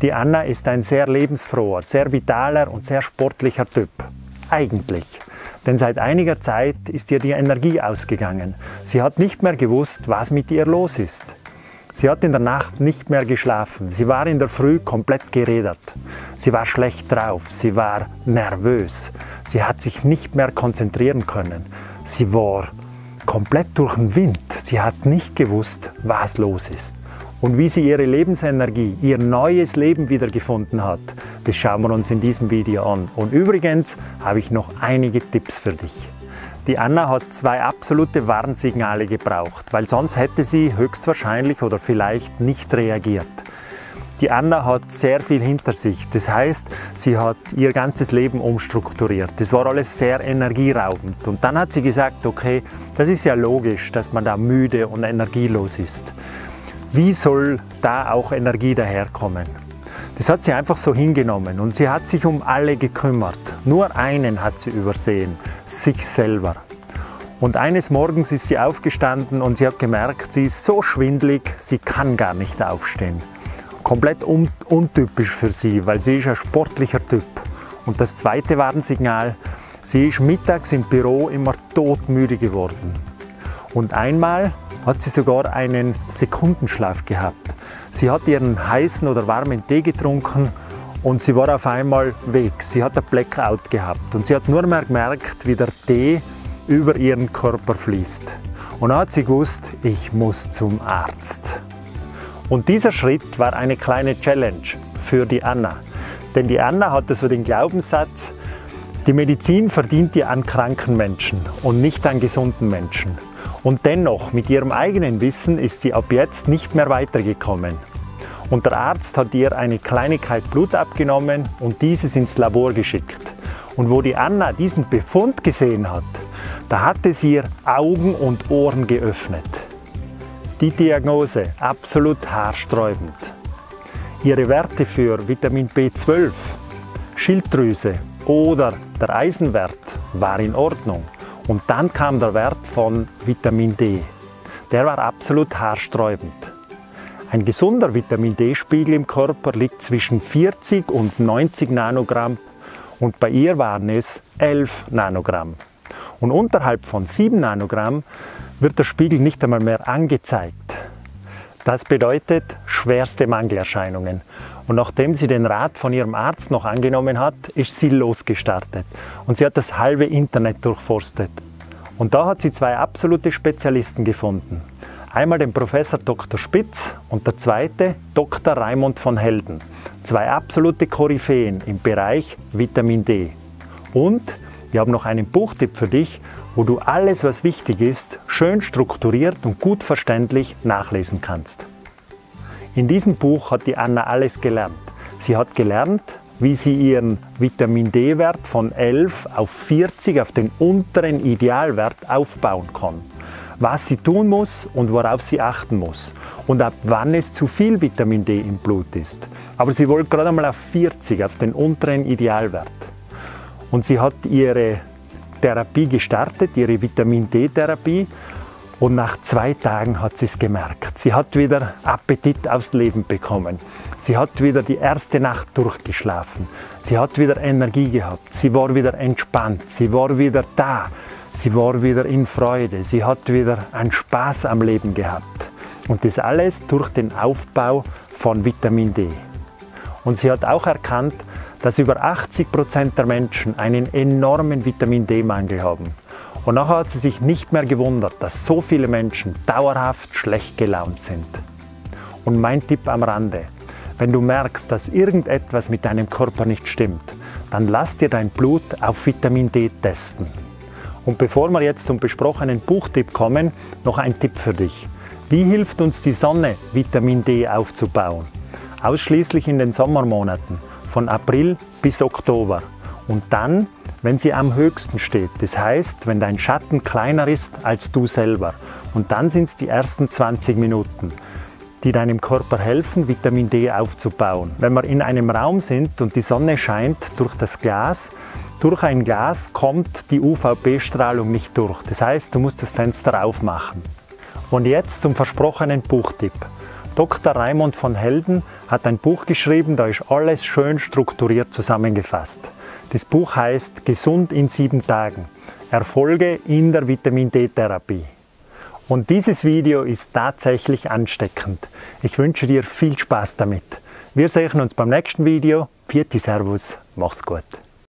Die Anna ist ein sehr lebensfroher, sehr vitaler und sehr sportlicher Typ. Eigentlich. Denn seit einiger Zeit ist ihr die Energie ausgegangen. Sie hat nicht mehr gewusst, was mit ihr los ist. Sie hat in der Nacht nicht mehr geschlafen. Sie war in der Früh komplett gerädert. Sie war schlecht drauf. Sie war nervös. Sie hat sich nicht mehr konzentrieren können. Sie war komplett durch den Wind. Sie hat nicht gewusst, was los ist. Und wie sie ihre Lebensenergie, ihr neues Leben wiedergefunden hat, das schauen wir uns in diesem Video an. Und übrigens habe ich noch einige Tipps für dich. Die Anna hat 2 absolute Warnsignale gebraucht, weil sonst hätte sie höchstwahrscheinlich oder vielleicht nicht reagiert. Die Anna hat sehr viel hinter sich, das heißt, sie hat ihr ganzes Leben umstrukturiert. Das war alles sehr energieraubend. Und dann hat sie gesagt, okay, das ist ja logisch, dass man da müde und energielos ist. Wie soll da auch Energie daherkommen? Das hat sie einfach so hingenommen und sie hat sich um alle gekümmert. Nur einen hat sie übersehen, sich selber. Und eines Morgens ist sie aufgestanden und sie hat gemerkt, sie ist so schwindelig, sie kann gar nicht aufstehen. Komplett untypisch für sie, weil sie ist ein sportlicher Typ. Und das zweite Warnsignal, sie ist mittags im Büro immer todmüde geworden. Und einmal hat sie sogar einen Sekundenschlaf gehabt. Sie hat ihren heißen oder warmen Tee getrunken und sie war auf einmal weg. Sie hat ein Blackout gehabt und sie hat nur mehr gemerkt, wie der Tee über ihren Körper fließt. Und dann hat sie gewusst, ich muss zum Arzt. Und dieser Schritt war eine kleine Challenge für die Anna. Denn die Anna hatte so den Glaubenssatz, die Medizin verdient ja an kranken Menschen und nicht an gesunden Menschen. Und dennoch, mit ihrem eigenen Wissen ist sie ab jetzt nicht mehr weitergekommen. Und der Arzt hat ihr eine Kleinigkeit Blut abgenommen und dieses ins Labor geschickt. Und wo die Anna diesen Befund gesehen hat, da hatte sie ihr Augen und Ohren geöffnet. Die Diagnose absolut haarsträubend. Ihre Werte für Vitamin B12, Schilddrüse oder der Eisenwert war in Ordnung. Und dann kam der Wert von Vitamin D. Der war absolut haarsträubend. Ein gesunder Vitamin D-Spiegel im Körper liegt zwischen 40 und 90 Nanogramm und bei ihr waren es 11 Nanogramm. Und unterhalb von 7 Nanogramm wird der Spiegel nicht einmal mehr angezeigt. Das bedeutet schwerste Mangelerscheinungen. Und nachdem sie den Rat von ihrem Arzt noch angenommen hat, ist sie losgestartet. Und sie hat das halbe Internet durchforstet. Und da hat sie 2 absolute Spezialisten gefunden. Einmal den Professor Dr. Spitz und der zweite Dr. Raimund von Helden. 2 absolute Koryphäen im Bereich Vitamin D. Und wir haben noch einen Buchtipp für dich, wo du alles, was wichtig ist, schön strukturiert und gut verständlich nachlesen kannst. In diesem Buch hat die Anna alles gelernt. Sie hat gelernt, wie sie ihren Vitamin D-Wert von 11 auf 40 auf den unteren Idealwert aufbauen kann. Was sie tun muss und worauf sie achten muss. Und ab wann es zu viel Vitamin D im Blut ist. Aber sie wollte gerade einmal auf 40, auf den unteren Idealwert. Und sie hat ihre Therapie gestartet, ihre Vitamin D-Therapie. Und nach 2 Tagen hat sie es gemerkt. Sie hat wieder Appetit aufs Leben bekommen. Sie hat wieder die erste Nacht durchgeschlafen. Sie hat wieder Energie gehabt. Sie war wieder entspannt. Sie war wieder da. Sie war wieder in Freude. Sie hat wieder einen Spaß am Leben gehabt. Und das alles durch den Aufbau von Vitamin D. Und sie hat auch erkannt, dass über 80% der Menschen einen enormen Vitamin D-Mangel haben. Und nachher hat sie sich nicht mehr gewundert, dass so viele Menschen dauerhaft schlecht gelaunt sind. Und mein Tipp am Rande: Wenn du merkst, dass irgendetwas mit deinem Körper nicht stimmt, dann lass dir dein Blut auf Vitamin D testen. Und bevor wir jetzt zum besprochenen Buchtipp kommen, noch ein Tipp für dich. Wie hilft uns die Sonne, Vitamin D aufzubauen? Ausschließlich in den Sommermonaten, von April bis Oktober. Und dann, wenn sie am höchsten steht, das heißt, wenn dein Schatten kleiner ist als du selber. Und dann sind es die ersten 20 Minuten, die deinem Körper helfen, Vitamin D aufzubauen. Wenn wir in einem Raum sind und die Sonne scheint durch das Glas, durch ein Glas kommt die UVB-Strahlung nicht durch. Das heißt, du musst das Fenster aufmachen. Und jetzt zum versprochenen Buchtipp. Dr. Raimund von Helden hat ein Buch geschrieben, da ist alles schön strukturiert zusammengefasst. Das Buch heißt Gesund in 7 Tagen. Erfolge in der Vitamin D-Therapie. Und dieses Video ist tatsächlich ansteckend. Ich wünsche dir viel Spaß damit. Wir sehen uns beim nächsten Video. Pfiat Servus, mach's gut.